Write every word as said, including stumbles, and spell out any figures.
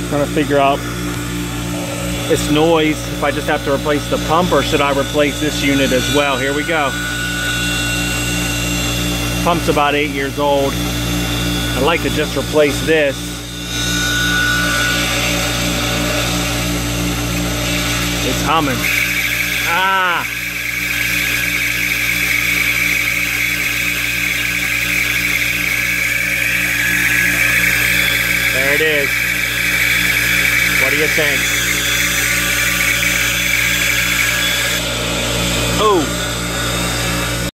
Trying to figure out its noise, if I just have to replace the pump or should I replace this unit as well. Here we go. Pump's about eight years old. I'd like to just replace this. It's humming. Ah! There it is. What do you think? Oh!